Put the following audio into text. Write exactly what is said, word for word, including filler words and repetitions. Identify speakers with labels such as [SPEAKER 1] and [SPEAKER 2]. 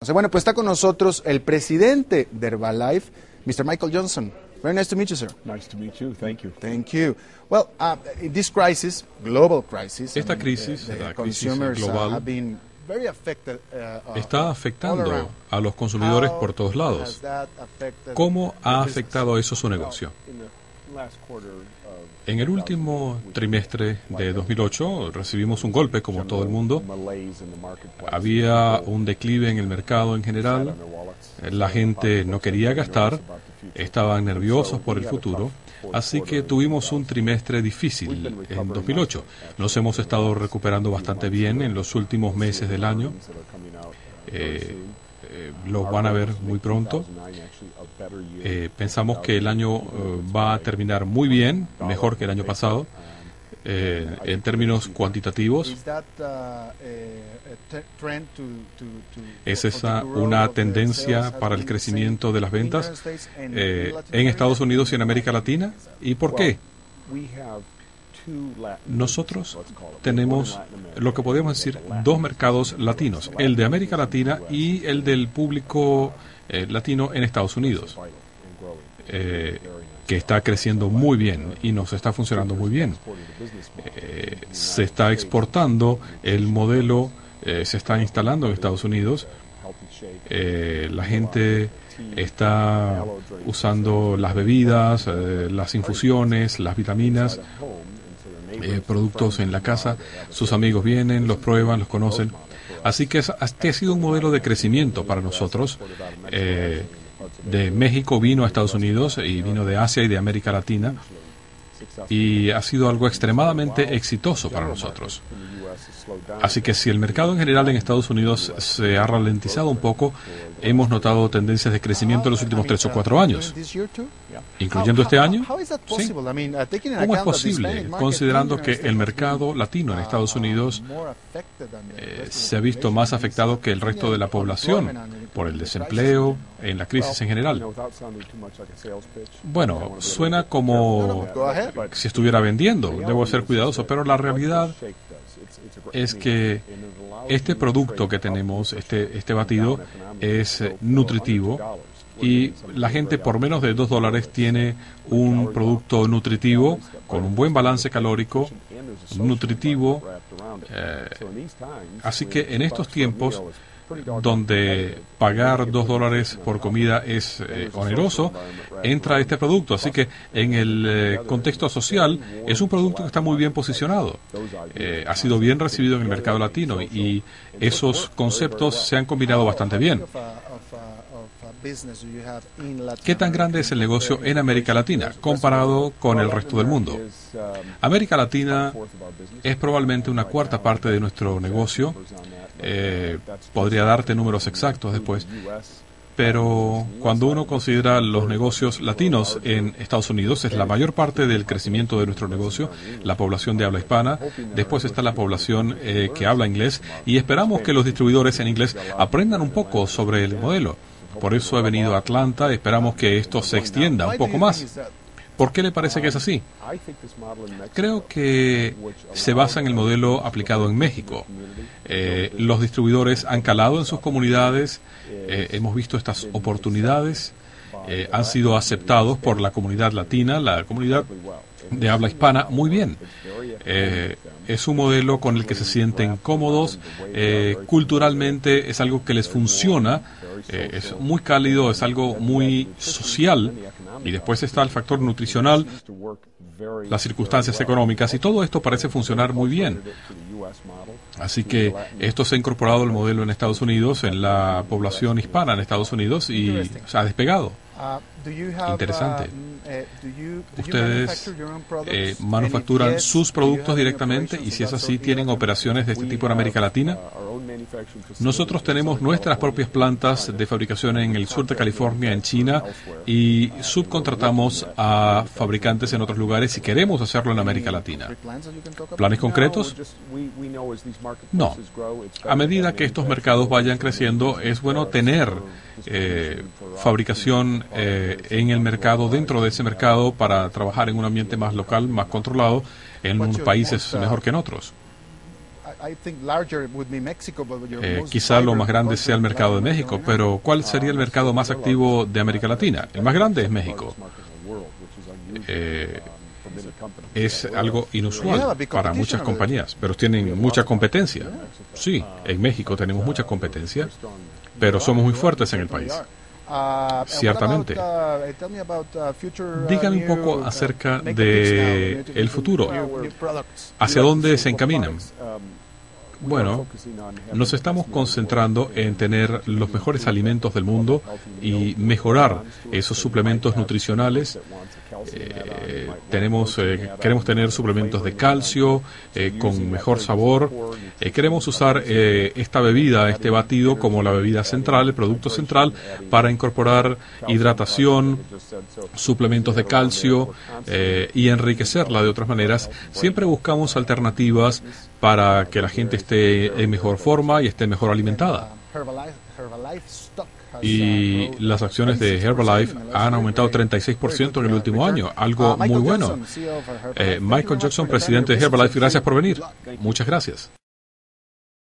[SPEAKER 1] O sea, bueno, pues está con nosotros el presidente de Herbalife, mister Michael Johnson. Very nice to meet you, sir.
[SPEAKER 2] Nice to meet you. Thank you.
[SPEAKER 1] Thank you. Well, uh, this crisis, global crisis,
[SPEAKER 3] Esta
[SPEAKER 1] I mean,
[SPEAKER 3] crisis,
[SPEAKER 1] the, the
[SPEAKER 3] la crisis
[SPEAKER 1] consumers, uh,
[SPEAKER 3] global,
[SPEAKER 1] have been very affected, uh, uh,
[SPEAKER 3] está
[SPEAKER 1] all
[SPEAKER 3] afectando
[SPEAKER 1] around.
[SPEAKER 3] a los consumidores
[SPEAKER 1] How
[SPEAKER 3] por todos
[SPEAKER 1] has
[SPEAKER 3] lados.
[SPEAKER 1] that affected
[SPEAKER 3] ¿Cómo
[SPEAKER 1] the
[SPEAKER 3] ha
[SPEAKER 1] business?
[SPEAKER 3] afectado eso su negocio? En el último trimestre de dos mil ocho recibimos un golpe como todo el mundo. Había un declive en el mercado en general. La gente no quería gastar, estaban nerviosos por el futuro. Así que tuvimos un trimestre difícil en dos mil ocho. Nos hemos estado recuperando bastante bien en los últimos meses del año. Eh, eh, los van a ver muy pronto. Eh, pensamos que el año eh, va a terminar muy bien, mejor que el año pasado, eh, en términos cuantitativos.
[SPEAKER 1] Is that, uh, a- a te- trend to- to- to-
[SPEAKER 3] Es
[SPEAKER 1] for the
[SPEAKER 3] esa
[SPEAKER 1] growth
[SPEAKER 3] una
[SPEAKER 1] of the
[SPEAKER 3] tendencia
[SPEAKER 1] sales has
[SPEAKER 3] para el
[SPEAKER 1] been
[SPEAKER 3] crecimiento de las
[SPEAKER 1] same in
[SPEAKER 3] ventas
[SPEAKER 1] United States and
[SPEAKER 3] eh,
[SPEAKER 1] in Latin
[SPEAKER 3] en
[SPEAKER 1] America?
[SPEAKER 3] Estados Unidos y en América Latina. ¿Y por qué? Nosotros tenemos lo que podemos decir dos mercados latinos, el de América Latina y el del público eh, latino en Estados Unidos, eh, que está creciendo muy bien y nos está funcionando muy bien. Eh, se está exportando, el modelo eh, se está instalando en Estados Unidos. Eh, la gente está usando las bebidas, eh, las infusiones, las vitaminas, eh, productos en la casa. Sus amigos vienen, los prueban, los conocen. Así que es- este ha sido un modelo de crecimiento para nosotros. Eh, de México vino a Estados Unidos y vino de Asia y de América Latina, y ha sido algo extremadamente exitoso para nosotros. Así que si el mercado en general en Estados Unidos se ha ralentizado un poco, hemos notado tendencias de crecimiento en los últimos tres o cuatro años, incluyendo este año. Sí. ¿Cómo es posible, considerando que el mercado latino en Estados Unidos eh, se ha visto más afectado que el resto de la población por el desempleo, en la crisis en general? Bueno, suena como si estuviera vendiendo, debo ser cuidadoso, pero la realidad es que este producto que tenemos, este, este batido, es eh, nutritivo, y la gente por menos de dos dólares tiene un producto nutritivo con un buen balance calórico, nutritivo. eh, así que en estos tiempos donde pagar dos dólares por comida es eh, oneroso, entra este producto. Así que en el eh, contexto social es un producto que está muy bien posicionado. Eh, ha sido bien recibido en el mercado latino, y esos conceptos se han combinado bastante bien. ¿Qué tan grande es el negocio en América Latina comparado con el resto del mundo? América Latina es probablemente una cuarta parte de nuestro negocio. Eh, podría darte números exactos después, pero cuando uno considera los negocios latinos en Estados Unidos, es la mayor parte del crecimiento de nuestro negocio, la población de habla hispana. Después está la población eh, que habla inglés, y esperamos que los distribuidores en inglés aprendan un poco sobre el modelo. Por eso he venido a Atlanta. Esperamos que esto se extienda un poco más. ¿Por qué le parece que es así? Creo que se basa en el modelo aplicado en México. Eh, los distribuidores han calado en sus comunidades, eh, hemos visto estas oportunidades, eh, han sido aceptados por la comunidad latina, la comunidad de habla hispana, muy bien. Eh, es un modelo con el que se sienten cómodos, eh, culturalmente es algo que les funciona, eh, es muy cálido, es algo muy social, y después está el factor nutricional, las circunstancias económicas, y todo esto parece funcionar muy bien. Así que esto se ha incorporado al modelo en Estados Unidos, en la población hispana en Estados Unidos, y se ha despegado. Interesante. ¿Ustedes eh, manufacturan sus productos directamente? Y si es así, ¿tienen operaciones de este tipo en América Latina? Nosotros tenemos nuestras propias plantas de fabricación en el sur de California, en China, y subcontratamos a fabricantes en otros lugares y queremos hacerlo en América Latina. ¿Planes concretos? No. A medida que estos mercados vayan creciendo, es bueno tener eh, fabricación eh, en el mercado, dentro de ese mercado, para trabajar en un ambiente más local, más controlado, en unos países mejor que en otros. Eh, quizá lo más grande sea el mercado de México, pero ¿cuál sería el mercado más activo de América Latina? El más grande es México. Eh, es algo inusual para muchas compañías, pero tienen mucha competencia. Sí, en México tenemos mucha competencia, pero somos muy fuertes en el país. Ciertamente. Dígame un poco acerca de el futuro. ¿Hacia dónde se encaminan? Bueno, nos estamos concentrando en tener los mejores alimentos del mundo y mejorar esos suplementos nutricionales. Eh, tenemos, eh, queremos tener suplementos de calcio eh, con mejor sabor. Eh, queremos usar eh, esta bebida, este batido, como la bebida central, el producto central, para incorporar hidratación, suplementos de calcio eh, y enriquecerla de otras maneras. Siempre buscamos alternativas para que la gente esté en mejor forma y esté mejor alimentada. Y las acciones de Herbalife han aumentado treinta y seis por ciento en el último año, algo muy bueno. Eh, Michael Johnson, presidente de Herbalife, gracias por venir. Muchas gracias.